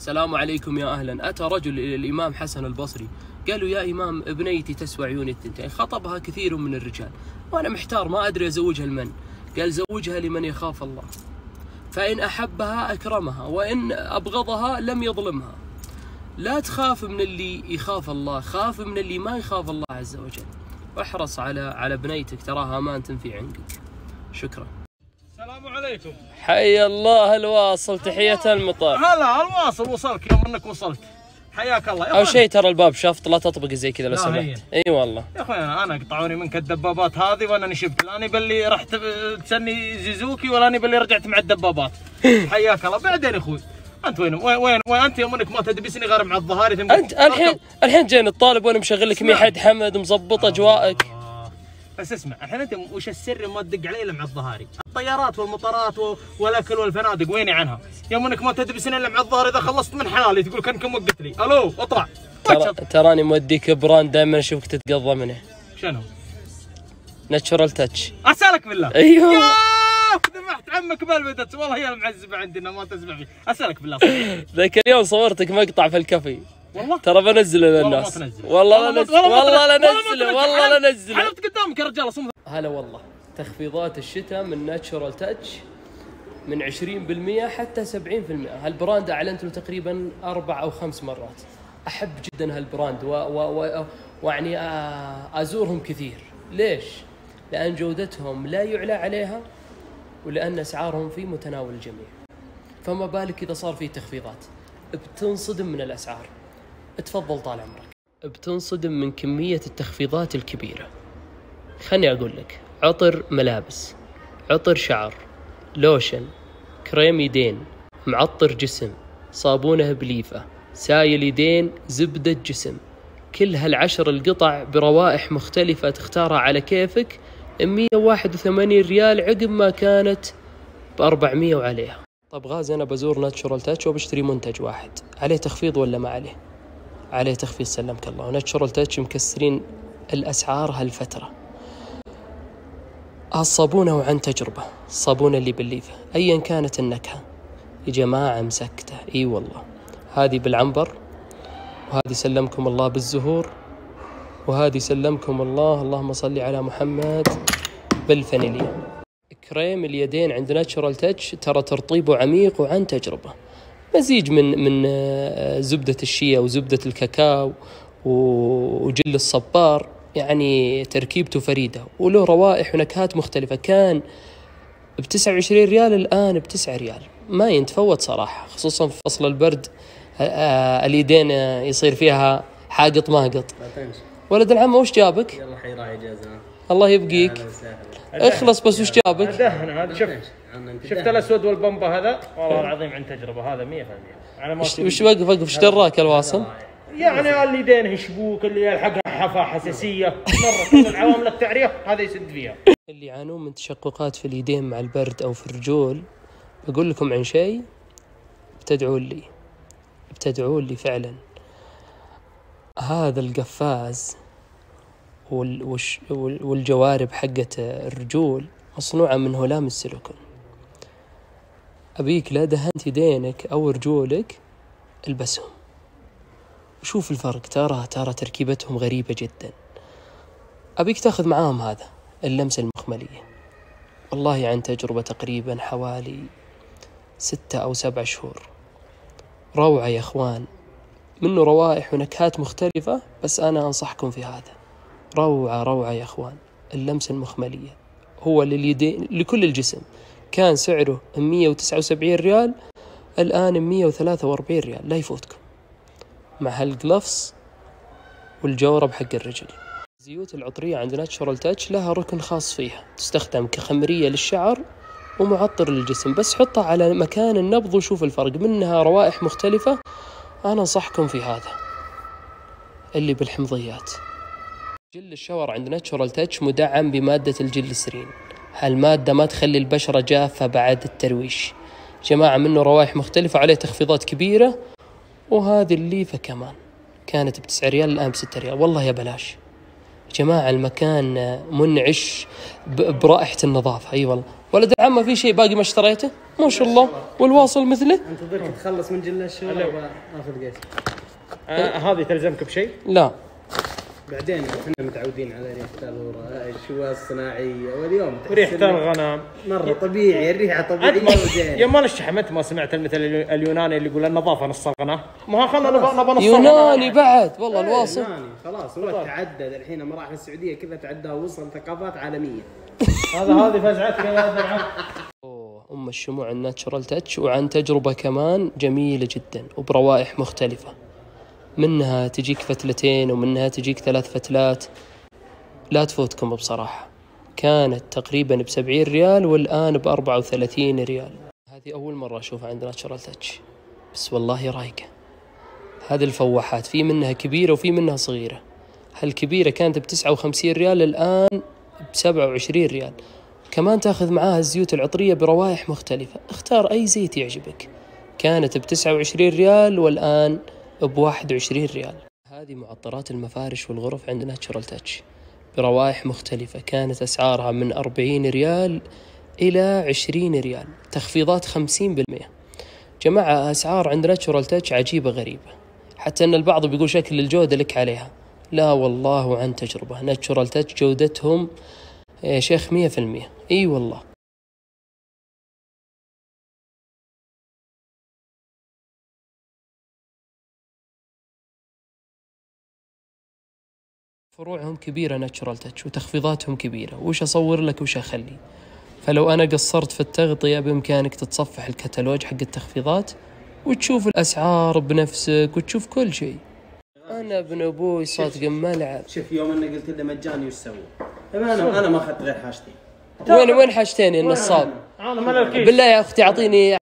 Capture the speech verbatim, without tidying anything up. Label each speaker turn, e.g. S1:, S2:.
S1: السلام عليكم يا أهلا. أتى رجل إلى الإمام حسن البصري قالوا يا إمام ابنيتي تسوى عيون الثنتين، خطبها كثير من الرجال وأنا محتار ما أدري أزوجها لمن. قال زوجها لمن يخاف الله، فإن أحبها أكرمها وإن أبغضها لم يظلمها. لا تخاف من اللي يخاف الله، خاف من اللي ما يخاف الله عز وجل. واحرص على على بنيتك، تراها أمانة في عنقك. شكرا.
S2: السلام عليكم.
S1: حي الله الواصل، تحية المطر.
S2: هلا الواصل وصلك يوم انك وصلت، حياك الله.
S1: او شيء ترى الباب شفط، لا تطبق زي كذا لو سمحت. اي والله
S2: يا اخوي انا قطعوني منك الدبابات هذه وانا نشبت، لا اني باللي رحت تسني زيزوكي ولا اني باللي رجعت مع الدبابات. حياك الله. بعدين اخوي انت وين وين وين انت يوم انك ما تدبسني غير مع الظهاري.
S1: انت الحين الحين جاي الطالب وانا مشغل لك ميحد حمد مظبط اجواءك.
S2: بس اسمع الحين انت وش السر ما تدق علي الا مع الظهاري؟ الطيارات والمطارات والاكل والفنادق ويني عنها؟ يوم انك ما تدبسني الا مع الظهر، اذا خلصت من حالي تقول كانكم وقت لي. الو اطلع.
S1: ترى تراني موديك براند دائما اشوفك تتقضى منه.
S2: شنو؟
S1: ناتشورال تاتش.
S2: اسالك بالله.
S1: ايوه
S2: ذبحت عمك بالبدت والله هي المعزبه عندنا ما تسمع فيه. اسالك بالله صحيح.
S1: ذاك اليوم صورتك مقطع في الكافي.
S2: والله
S1: ترى بنزله للناس. والله لا نزله والله لا نزله والله لا نزله.
S2: حلفت قدامك يا رجال صمت.
S1: هلا والله. تخفيضات الشتاء من ناتشورال تاتش من عشرين بالمئة حتى سبعين بالمئة. هالبراند اعلنت له تقريبا اربع او خمس مرات. احب جدا هالبراند ويعني ازورهم كثير. ليش؟ لان جودتهم لا يعلى عليها ولان اسعارهم في متناول الجميع. فما بالك اذا صار في تخفيضات، بتنصدم من الاسعار. اتفضل طال عمرك. بتنصدم من كمية التخفيضات الكبيرة. خلني أقول لك: عطر ملابس، عطر شعر، لوشن، كريم يدين، معطر جسم، صابونة بليفة، سايل يدين، زبدة جسم. كل هالعشر القطع بروائح مختلفة تختارها على كيفك، مئة وواحد وثمانين ريال عقب ما كانت بأربعمئة وعليها. طب غازي أنا بزور ناتشورال تاتش وبشتري منتج واحد، عليه تخفيض ولا ما عليه؟ عليه تخفيض سلمك الله. وناتشورال تاتش مكسرين الأسعار هالفترة. هالصابونة وعن تجربة، الصابونة اللي بالليفة أيا كانت النكهة يا جماعة مسكتة. إي والله. هذه بالعنبر، وهذه سلمكم الله بالزهور، وهذه سلمكم الله اللهم صل على محمد بالفانيليا. كريم اليدين عند ناتشورال تاتش ترى ترطيبه عميق وعن تجربة. مزيج من من زبدة الشيا وزبدة الكاكاو وجل الصبار، يعني تركيبته فريدة وله روائح ونكهات مختلفة. كان بتسعة وعشرين ريال الآن بتسعة ريال، ما ينتفوت صراحة، خصوصا في فصل البرد. اليدين يصير فيها حاقط ماقط. ولد العم وش جابك؟
S3: يلا حيراعي اجازه.
S1: الله يبقيك. اخلص بس وش جابك؟
S2: دهن هذا. شفت شفت الاسود والبمبا هذا والله العظيم عن تجربه. هذا مئة بالمئة.
S1: وش وش وقف وقف ايش دراك الواصل؟
S2: يعني اليدين يشبوك، اللي يلحقها حفا حساسيه مره كل العوامل التعريه هذا يسد فيها.
S1: اللي يعانون من تشققات في اليدين مع البرد او في الرجول، بقول لكم عن شيء بتدعون لي بتدعون لي فعلا. هذا القفاز والجوارب حقة الرجول مصنوعة من هلام السيليكون. أبيك لا دهنت يدينك أو رجولك البسهم وشوف الفرق. ترى ترى تركيبتهم غريبة جدا. أبيك تأخذ معاهم هذا اللمسة المخملية. والله عن تجربة تقريبا حوالي ستة أو سبع شهور. روعة يا أخوان، منه روائح ونكهات مختلفة، بس أنا أنصحكم في هذا. روعة روعة يا أخوان. اللمسة المخملية هو لليدين لكل الجسم. كان سعره مئة وتسعة وسبعين ريال، الآن مئة وثلاثة وأربعين ريال. لا يفوتكم مع هالجلفس والجورب حق الرجل. الزيوت العطرية عند ناتشورال تاتش لها ركن خاص فيها، تستخدم كخمرية للشعر ومعطر للجسم. بس حطها على مكان النبض وشوف الفرق. منها روائح مختلفة. أنا أنصحكم في هذا اللي بالحمضيات. جل الشاور عند ناتشورال تاتش مدعم بمادة الجليسرين. هالمادة ما تخلي البشرة جافة بعد الترويش. جماعة منه روائح مختلفة، عليه تخفيضات كبيرة. وهذه الليفة كمان كانت بتسعة ريال الآن بستة ريال. والله يا بلاش جماعة. المكان منعش برائحة النظافة. أي أيوة والله. ولد العم ما في شيء باقي ما اشتريته؟ ما شاء الله. والواصل مثله؟
S3: انتظرك تخلص من جل الشغل واخذ قيس.
S2: آه هذه تلزمك بشيء؟
S1: لا
S3: بعدين احنا متعودين على ريحه الهوراء الشواء الصناعيه، واليوم
S2: ريحه الغنم
S3: مره طبيعي، الريحه طبيعيه.
S2: يا ما نشحمت ما سمعت المثل اليوناني اللي يقول النظافه نص الغنى؟ ما خلنا نبى نص
S1: يوناني بعد والله الواصل.
S3: يوناني خلاص هو تعدد الحين مراحل السعوديه كذا تعدى ووصل ثقافات عالميه.
S2: هذا هذه فزعتك يا ولد العم.
S1: اوه ام الشموع الناتشرال تاتش، وعن تجربه كمان جميله جدا وبروائح مختلفه، منها تجيك فتلتين ومنها تجيك ثلاث فتلات. لا تفوتكم بصراحة. كانت تقريبا بسبعين ريال والآن بأربعة وثلاثين ريال. هذه أول مرة أشوفها عند ناتشرال تاتش، بس والله رايقة. هذه الفواحات في منها كبيرة وفي منها صغيرة. هالكبيرة كانت بتسعة وخمسين ريال، الآن بسبعة وعشرين ريال. كمان تاخذ معاها الزيوت العطرية بروائح مختلفة، اختار أي زيت يعجبك. كانت بتسعة وعشرين ريال والآن بواحد وعشرين ريال. هذه معطرات المفارش والغرف عند ناتشرال تاتش بروائح مختلفة، كانت أسعارها من أربعين ريال إلى عشرين ريال، تخفيضات خمسين بالمئة. جماعة أسعار عند ناتشرال تاتش عجيبة غريبة، حتى أن البعض بيقول شكل الجودة لك عليها. لا والله عن تجربة، ناتشرال تاتش جودتهم يا شيخ مية في المية. إي والله. فروعهم كبيرة ناتشرال تاتش وتخفيضاتهم كبيرة، وش أصور لك وش أخلي. فلو أنا قصرت في التغطية بإمكانك تتصفح الكتالوج حق التخفيضات وتشوف الأسعار بنفسك وتشوف كل شيء. أنا ابن أبوي صادق ملعب.
S3: شوف يوم أنا قلت له مجاني وش سوى؟ أنا أنا ما أخذت غير حاجتين.
S1: وين وين حاجتين يا نصاب؟ بالله يا أختي أعطيني